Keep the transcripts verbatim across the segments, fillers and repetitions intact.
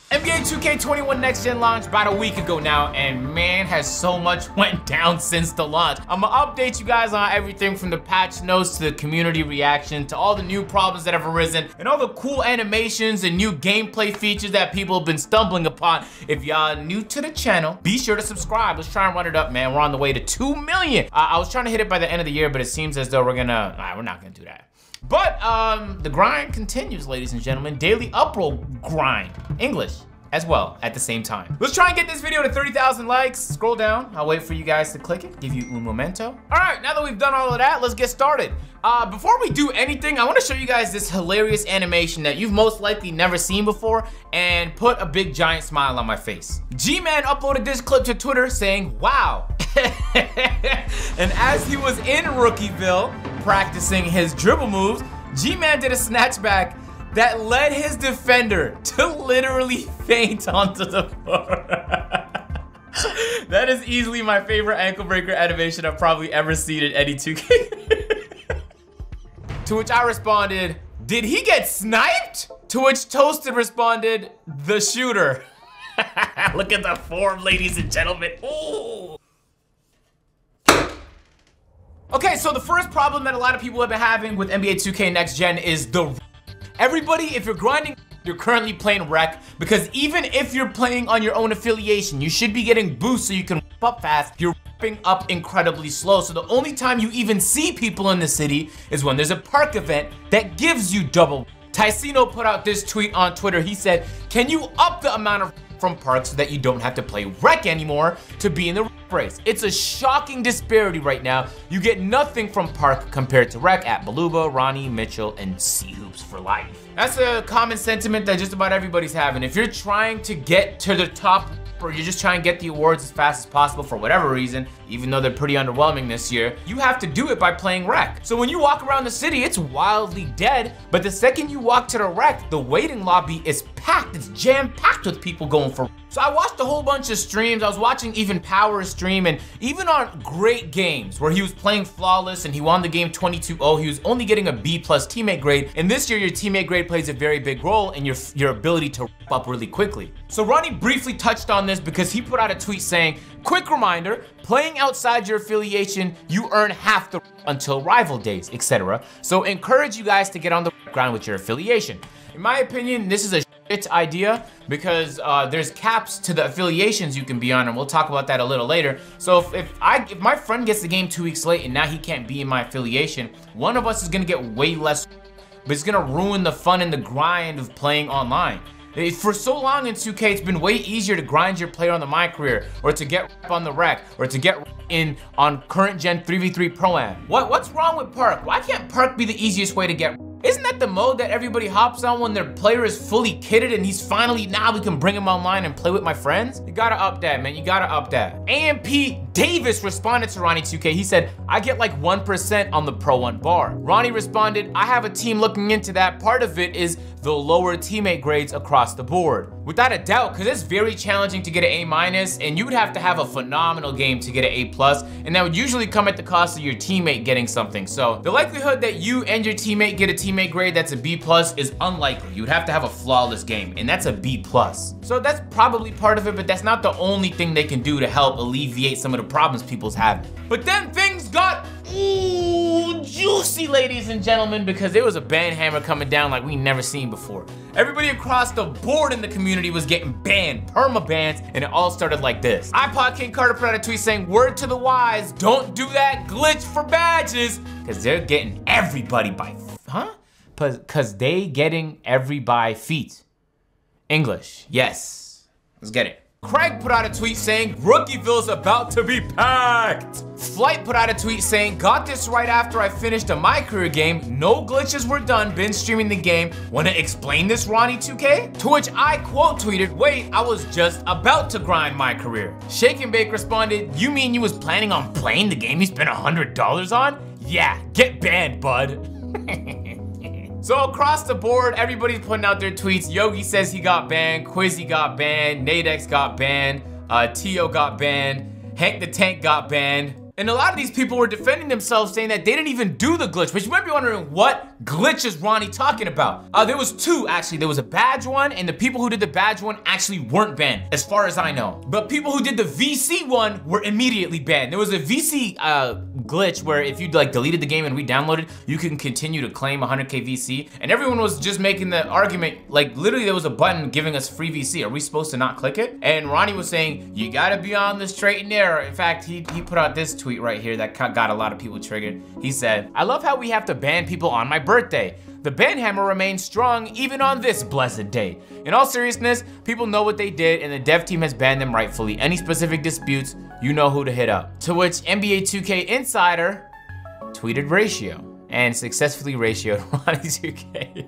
N B A two K twenty-one Next Gen launched about a week ago now, and man, has so much went down since the launch. I'm gonna update you guys on everything from the patch notes to the community reaction to all the new problems that have arisen and all the cool animations and new gameplay features that people have been stumbling upon. If y'all new to the channel, be sure to subscribe. Let's try and run it up, man. We're on the way to two million. Uh, I was trying to hit it by the end of the year, but it seems as though we're gonna, nah, we're not gonna do that. But um, the grind continues, ladies and gentlemen. Daily upload grind, English as well at the same time. Let's try and get this video to thirty thousand likes. Scroll down, I'll wait for you guys to click it, give you un momento. All right, now that we've done all of that, let's get started. Uh, before we do anything, I wanna show you guys this hilarious animation that you've most likely never seen before and put a big giant smile on my face. G-Man uploaded this clip to Twitter saying, wow. And as he was in Rookieville practicing his dribble moves, G-Man did a snatchback that led his defender to literally faint onto the floor. That is easily my favorite ankle breaker animation I've probably ever seen in any two K. To which I responded, did he get sniped? To which Toasted responded, the shooter. Look at the form, ladies and gentlemen. Ooh. Okay, so the first problem that a lot of people have been having with N B A two K Next Gen is the everybody, if you're grinding, you're currently playing rec, because even if you're playing on your own affiliation, you should be getting boosts so you can up fast. You're up incredibly slow, so the only time you even see people in the city is when there's a park event that gives you double. Ticino put out this tweet on Twitter. He said, can you up the amount of from park so that you don't have to play rec anymore to be in the race? It's a shocking disparity right now. You get nothing from park compared to rec at Baluba, Ronnie, Mitchell, and C-Hoops for life. That's a common sentiment that just about everybody's having. If you're trying to get to the top, or you're just trying to get the awards as fast as possible for whatever reason, even though they're pretty underwhelming this year, you have to do it by playing rec. So when you walk around the city, it's wildly dead, but the second you walk to the rec, the waiting lobby is packed. It's jam-packed with people going for. So I watched a whole bunch of streams. I was watching even Power stream, and even on great games where he was playing flawless and he won the game twenty-two oh, he was only getting a B plus teammate grade. And this year, your teammate grade plays a very big role in your, your ability to wrap up really quickly. So Ronnie briefly touched on this because he put out a tweet saying, quick reminder, playing outside your affiliation, you earn half the until rival days, et cetera. So encourage you guys to get on the ground with your affiliation. In my opinion, this is a shit idea because uh, there's caps to the affiliations you can be on, and we'll talk about that a little later. So if, if I if my friend gets the game two weeks late and now he can't be in my affiliation, one of us is gonna get way less, but it's gonna ruin the fun and the grind of playing online. For so long in two K, it's been way easier to grind your player on the My Career, or to get on the rec, or to get in on current gen three v three Pro-Am. What, what's wrong with Park? Why can't Park be the easiest way to get? Isn't that the mode that everybody hops on when their player is fully kitted and he's finally, now we can bring him online and play with my friends? You gotta up that, man, you gotta up that. A M P Davis responded to Ronnie two K. He said, I get like one percent on the Pro one bar. Ronnie responded, I have a team looking into that. Part of it is the lower teammate grades across the board. Without a doubt, because it's very challenging to get an A minus, and you would have to have a phenomenal game to get an A plus, and that would usually come at the cost of your teammate getting something. So the likelihood that you and your teammate get a teammate grade that's a B plus is unlikely. You'd have to have a flawless game, and that's a B plus. So that's probably part of it, but that's not the only thing they can do to help alleviate some of the problems people's have. But then things got ooh, juicy, ladies and gentlemen, because there was a ban hammer coming down like we never seen before. Everybody across the board in the community was getting banned, perma bans, and it all started like this. iPod King Carter put out a tweet saying, word to the wise, don't do that glitch for badges, because they're getting everybody by, huh? Because they getting every by feet. English, yes, let's get it. Craig put out a tweet saying, Rookieville's about to be packed. Flight put out a tweet saying, got this right after I finished a My Career game. No glitches were done, been streaming the game. Wanna explain this, Ronnie two K? To which I quote tweeted, wait, I was just about to grind My Career. Shake and Bake responded, you mean you was planning on playing the game you spent one hundred dollars on? Yeah, get banned, bud. So across the board, everybody's putting out their tweets. Yogi says he got banned, Quizzy got banned, Nadex got banned, uh, Tio got banned, Hank the Tank got banned. And a lot of these people were defending themselves, saying that they didn't even do the glitch, which you might be wondering, what glitch is Ronnie talking about? Uh, there was two, actually. There was a badge one, and the people who did the badge one actually weren't banned, as far as I know. But people who did the V C one were immediately banned. There was a V C uh, glitch where if you like deleted the game and re-downloaded, you can continue to claim one hundred K V C, and everyone was just making the argument, like literally there was a button giving us free V C. Are we supposed to not click it? And Ronnie was saying, you gotta be on the straight and narrow. In fact, he, he put out this tweet right here that got a lot of people triggered. He said, I love how we have to ban people on my birthday. The ban hammer remains strong even on this blessed day. In all seriousness, people know what they did and the dev team has banned them rightfully. Any specific disputes, you know who to hit up. To which N B A two K Insider tweeted ratio and successfully ratioed Ronnie two K.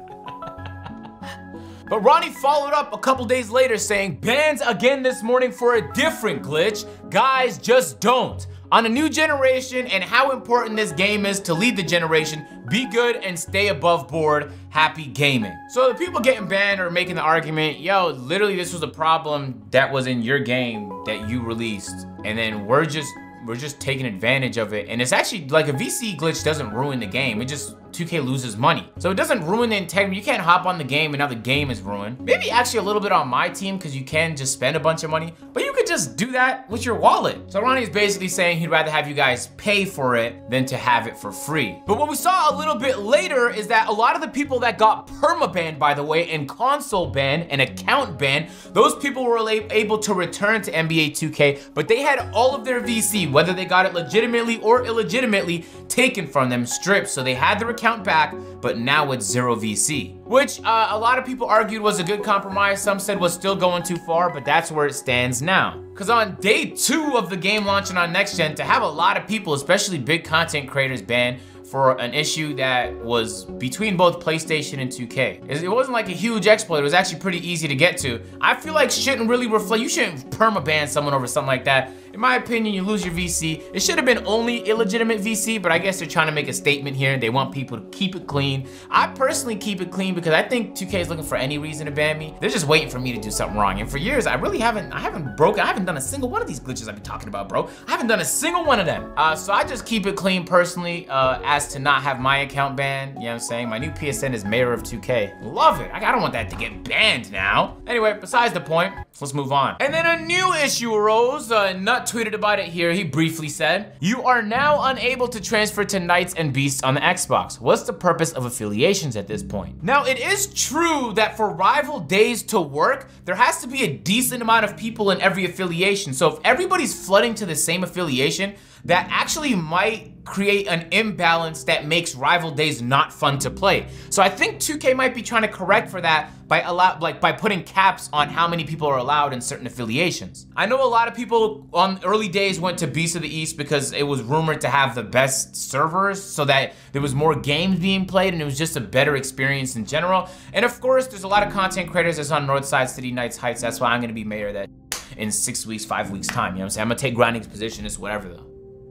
But Ronnie followed up a couple days later saying, bans again this morning for a different glitch. Guys, just don't. On a new generation and how important this game is to lead the generation, be good and stay above board. Happy gaming. So the people getting banned are making the argument, yo, literally this was a problem that was in your game that you released. And then we're just, we're just taking advantage of it. And it's actually like a V C glitch doesn't ruin the game. It just, two K loses money. So it doesn't ruin the integrity. You can't hop on the game and now the game is ruined. Maybe actually a little bit on my team because you can just spend a bunch of money, but you could just do that with your wallet. So Ronnie's basically saying he'd rather have you guys pay for it than to have it for free. But what we saw a little bit later is that a lot of the people that got perma-banned, by the way, and console banned and account banned, those people were able to return to N B A two K, but they had all of their V C, whether they got it legitimately or illegitimately, taken from them, stripped. So they had their account back, but now it's zero V C, which uh, a lot of people argued was a good compromise. Some said was still going too far, but that's where it stands now. Because on day two of the game launching on next gen, to have a lot of people, especially big content creators, banned for an issue that was between both PlayStation and two K. It wasn't like a huge exploit, it was actually pretty easy to get to. I feel like shouldn't really reflect, you shouldn't perma-ban someone over something like that. In my opinion, you lose your V C. It should have been only illegitimate V C, but I guess they're trying to make a statement here. They want people to keep it clean. I personally keep it clean because I think two K is looking for any reason to ban me. They're just waiting for me to do something wrong. And for years, I really haven't, I haven't broken, I haven't done a single one of these glitches I've been talking about, bro. I haven't done a single one of them. Uh, so I just keep it clean personally, uh, as to not have my account banned. You know what I'm saying? My new P S N is Mayor of two K. Love it. I don't want that to get banned now. Anyway, besides the point, let's move on. And then a new issue arose. Uh, Nut tweeted about it here. He briefly said, you are now unable to transfer to Knights and Beasts on the Xbox. What's the purpose of affiliations at this point? Now, it is true that for rival days to work, there has to be a decent amount of people in every affiliation. So if everybody's flooding to the same affiliation, that actually might create an imbalance that makes rival days not fun to play. So I think two K might be trying to correct for that by allow, like by putting caps on how many people are allowed in certain affiliations. I know a lot of people on early days went to Beast of the East because it was rumored to have the best servers so that there was more games being played and it was just a better experience in general. And of course, there's a lot of content creators that's on Northside City Knights Heights. That's why I'm gonna be mayor of that in six weeks, five weeks time. You know what I'm saying? I'm gonna take Grinding's position, it's whatever though.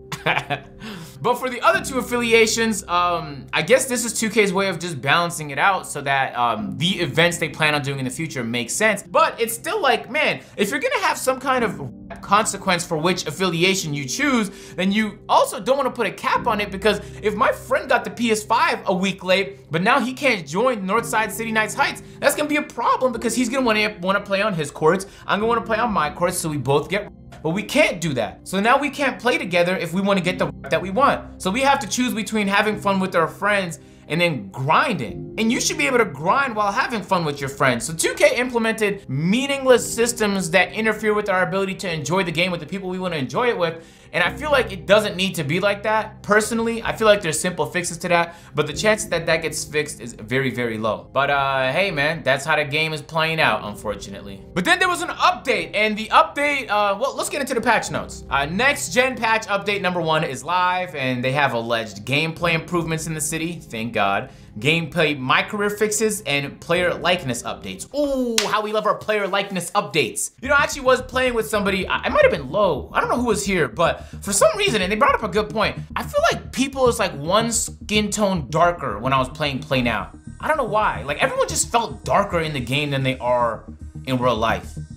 But for the other two affiliations, um, I guess this is two K's way of just balancing it out so that um, the events they plan on doing in the future make sense. But it's still like, man, if you're gonna have some kind of consequence for which affiliation you choose, then you also don't want to put a cap on it, because if my friend got the P S five a week late, but now he can't join Northside City Knights Heights, that's gonna be a problem because he's gonna want to want to play on his courts. I'm gonna want to play on my courts, so we both get. But we can't do that. So now we can't play together if we want to get the that we want. So we have to choose between having fun with our friends and then grinding. And you should be able to grind while having fun with your friends. So two K implemented meaningless systems that interfere with our ability to enjoy the game with the people we want to enjoy it with. And I feel like it doesn't need to be like that. Personally, I feel like there's simple fixes to that, but the chances that that gets fixed is very, very low. But uh, hey man, that's how the game is playing out, unfortunately. But then there was an update, and the update, uh, well, let's get into the patch notes. Uh, next gen patch update number one is live, and they have alleged gameplay improvements in the city, thank God. Gameplay micro fixes and player likeness updates. Ooh, how we love our player likeness updates. You know, I actually was playing with somebody, I, I might have been low, I don't know who was here, but for some reason, and they brought up a good point, I feel like people is like one skin tone darker when I was playing Play Now. I don't know why, like everyone just felt darker in the game than they are in real life.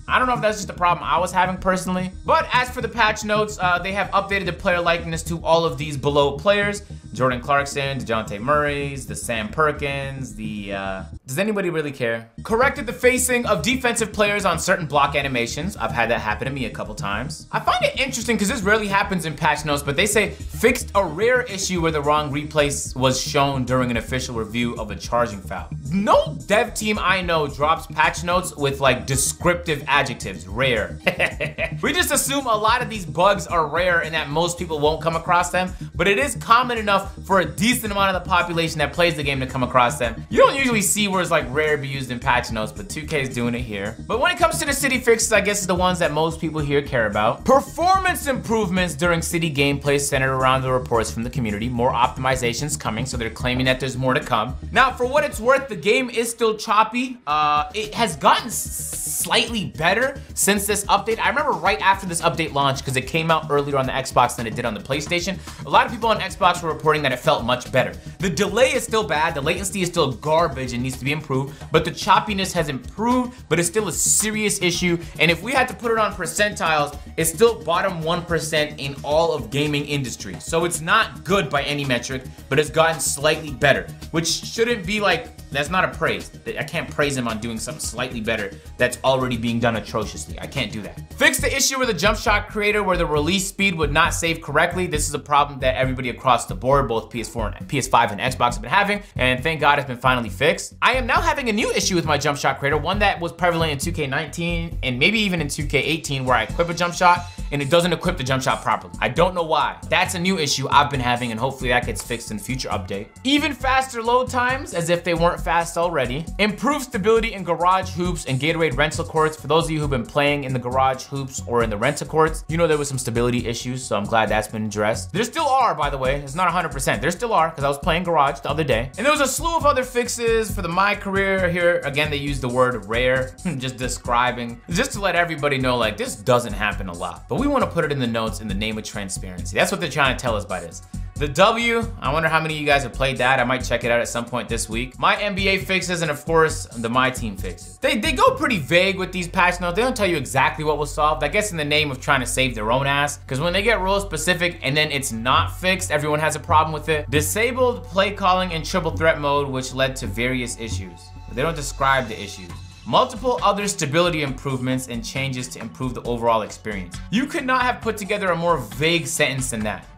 I don't know if that's just a problem I was having personally. But as for the patch notes, uh, they have updated the player likeness to all of these below players. Jordan Clarkson, DeJounte Murray's, the Sam Perkins, the, uh... does anybody really care? Corrected the facing of defensive players on certain block animations. I've had that happen to me a couple times. I find it interesting because this rarely happens in patch notes, but they say fixed a rare issue where the wrong replay was shown during an official review of a charging foul. No dev team I know drops patch notes with like descriptive adjectives, rare. We just assume a lot of these bugs are rare and that most people won't come across them, but it is common enough for a decent amount of the population that plays the game to come across them. You don't usually see words like rare be used in patch notes, but two K is doing it here. But when it comes to the city fixes, I guess it's the ones that most people here care about. Performance improvements during city gameplay centered around the reports from the community. More optimizations coming, so they're claiming that there's more to come. Now, for what it's worth, the game is still choppy. Uh, it has gotten slightly better since this update. I remember right after this update launched, because it came out earlier on the Xbox than it did on the PlayStation, a lot of people on Xbox were reporting that it felt much better. The delay is still bad, the latency is still garbage and needs to be improved, but the choppiness has improved, but it's still a serious issue, and if we had to put it on percentiles, it's still bottom one percent in all of gaming industry. So it's not good by any metric, but it's gotten slightly better, which shouldn't be like, that's not a praise. I can't praise him on doing something slightly better that's already being done atrociously. I can't do that. Fix the issue with the jump shot creator where the release speed would not save correctly. This is a problem that everybody across the board, both P S four and P S five and Xbox have been having, and thank God it's been finally fixed. I am now having a new issue with my jump shot creator, one that was prevalent in two K nineteen and maybe even in two K eighteen, where I equip a jump shot and it doesn't equip the jump shot properly. I don't know why. That's a new issue I've been having, and hopefully that gets fixed in a future update. Even faster load times, as if they weren't fast already. Improved stability in garage hoops and Gatorade rental courts. For those of you who've been playing in the garage hoops or in the rental courts, you know there was some stability issues, so I'm glad that's been addressed. There still are, by the way. It's not one hundred percent. There still are, because I was playing garage the other day. And there was a slew of other fixes for the My Career here. Again, they used the word rare, just describing, just to let everybody know, like, this doesn't happen a lot. But we want to put it in the notes in the name of transparency. That's what they're trying to tell us by this. The W, I wonder how many of you guys have played that. I might check it out at some point this week. My N B A fixes, and of course, the My Team fixes. They, they go pretty vague with these patch notes. They don't tell you exactly what was solved, I guess in the name of trying to save their own ass. Because when they get role specific and then it's not fixed, everyone has a problem with it. Disabled play calling in triple threat mode, which led to various issues. They don't describe the issues. Multiple other stability improvements and changes to improve the overall experience. You could not have put together a more vague sentence than that.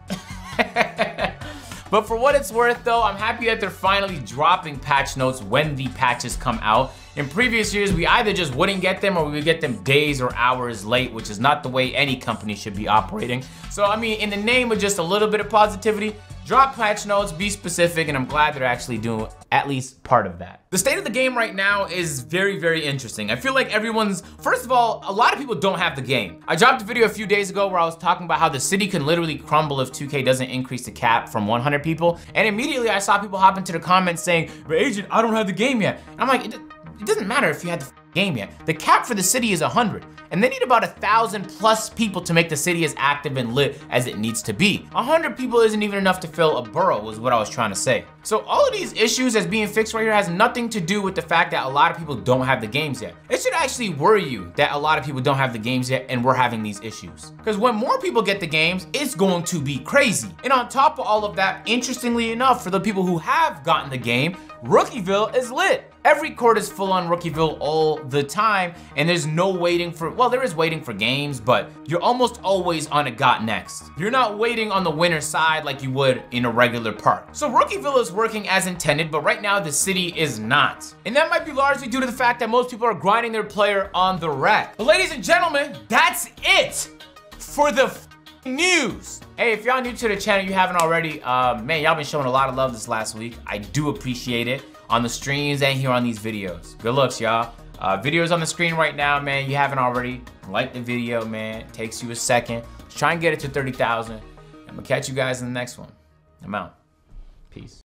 But for what it's worth though, I'm happy that they're finally dropping patch notes when the patches come out. In previous years, we either just wouldn't get them or we would get them days or hours late, which is not the way any company should be operating. So I mean, in the name of just a little bit of positivity, drop patch notes, be specific, and I'm glad they're actually doing at least part of that. The state of the game right now is very, very interesting. I feel like everyone's, first of all, a lot of people don't have the game. I dropped a video a few days ago where I was talking about how the city can literally crumble if two K doesn't increase the cap from one hundred people, and immediately I saw people hop into the comments saying, but Agent, I don't have the game yet. And I'm like, it, it doesn't matter if you had the game yet. The cap for the city is one hundred, and they need about a thousand plus people to make the city as active and lit as it needs to be. one hundred people isn't even enough to fill a borough, was what I was trying to say. So all of these issues as being fixed right here has nothing to do with the fact that a lot of people don't have the games yet. It should actually worry you that a lot of people don't have the games yet and we're having these issues. Because when more people get the games, it's going to be crazy. And on top of all of that, interestingly enough, for the people who have gotten the game, Rookieville is lit. Every court is full on Rookieville all the time, and there's no waiting for, well, there is waiting for games, but you're almost always on a got next. You're not waiting on the winner's side like you would in a regular park. So Rookieville is working as intended, but right now the city is not. And that might be largely due to the fact that most people are grinding their player on the rack. But ladies and gentlemen, that's it for the news. Hey, if y'all new to the channel, you haven't already, uh, man, y'all been showing a lot of love this last week. I do appreciate it on the streams and here on these videos. Good looks, y'all. Uh, videos on the screen right now, man. You haven't already, like the video, man. It takes you a second. Let's try and get it to thirty thousand. I'm gonna catch you guys in the next one. I'm out. Peace.